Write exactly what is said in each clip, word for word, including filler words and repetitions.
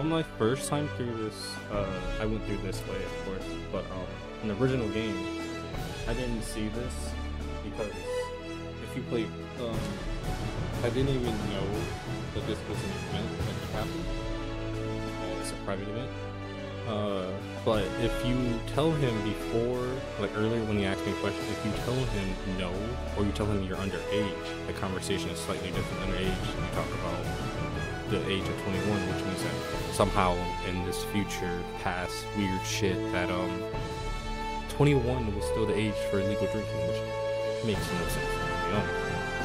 on my first time through this, uh, I went through this way, of course, but um, in the original game, I didn't see this because if you play, um, I didn't even know that this was an event that could happen. Uh, it's a private event. Uh, but if you tell him before, like earlier when he asked me a question, if you tell him no, or you tell him you're underage, the conversation is slightly different. Underage, you talk about the age of twenty-one, which means that somehow in this future past weird shit that um twenty-one was still the age for illegal drinking, which makes no sense, to be honest.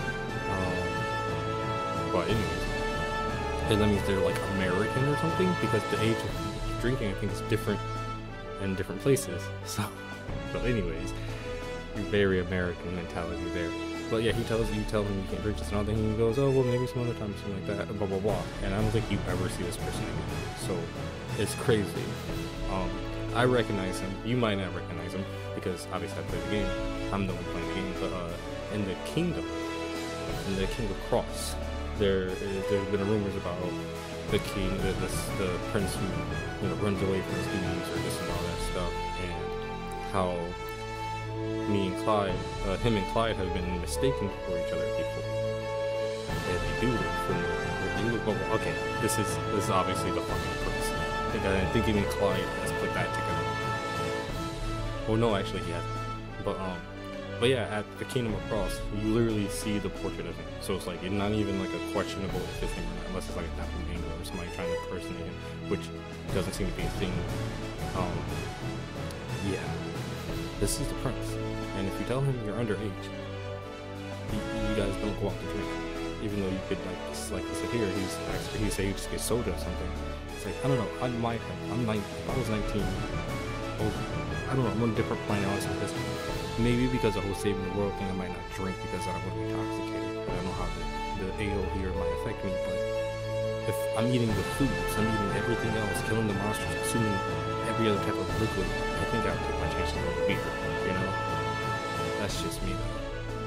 Um, but anyways, and that means they're like American or something, because the age of drinking I think is different in different places. So, but anyways, very American mentality there. But yeah, he tells you, tell him you can't drink this and all that, and he goes, oh, well, maybe some other time, something like that, blah, blah, blah. And I don't think you ever see this person again. So, it's crazy. Um, I recognize him. You might not recognize him, because obviously I play the game. I'm the one playing the game. But uh, in the kingdom, in the King of Kross, there, there's been rumors about the king, the, the, the prince who, you know, runs away from his duties or this and all that stuff, and how me and Clyde, uh, him and Clyde have been mistaken for each other before. And they do look familiar. They look, well, okay, this is this is obviously the fucking prince. I think I think even Clyde has put that together. Well, no, actually he hasn't. But um, but yeah, at the Kingdom of Kross, you literally see the portrait of him. So it's like it's not even like a questionable if it's him or not, unless it's like a doppelganger or somebody trying to impersonate him, which doesn't seem to be a thing. Um, yeah, this is the prince. And if you tell him you're underage, you, you guys don't go out to drink. Even though you could, like, like I said here, he's actually, he said you just get soda or something. It's like, I don't know, I might have, I'm like, if I was nineteen, I, was, I don't know, I'm on a different planet, honestly, this. Maybe because the whole saving the world thing, I might not drink because I don't want to be intoxicated. I don't know how the, the ale here might affect me, but if I'm eating the foods, I'm eating everything else, killing the monsters, consuming every other type of liquid, I think I would take my chances with beer, you know? That's just me though.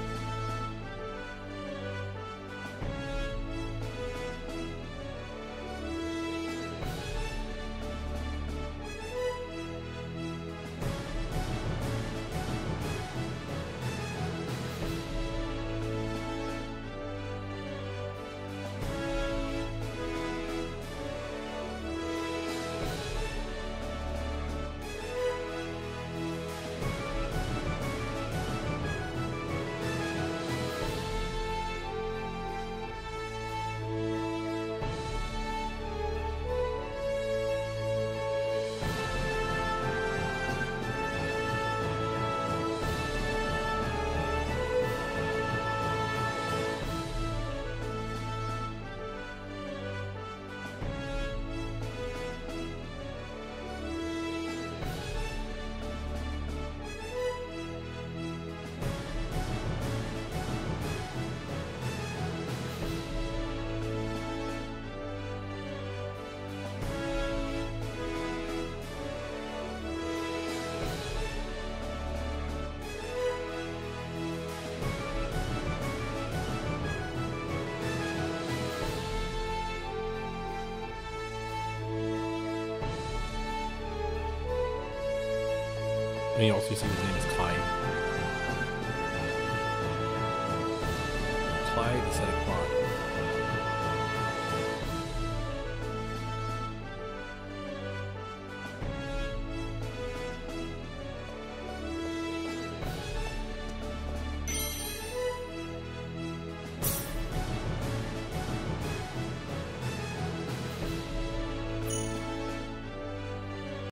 And you also see his name is Clyde. Clyde instead of Claude.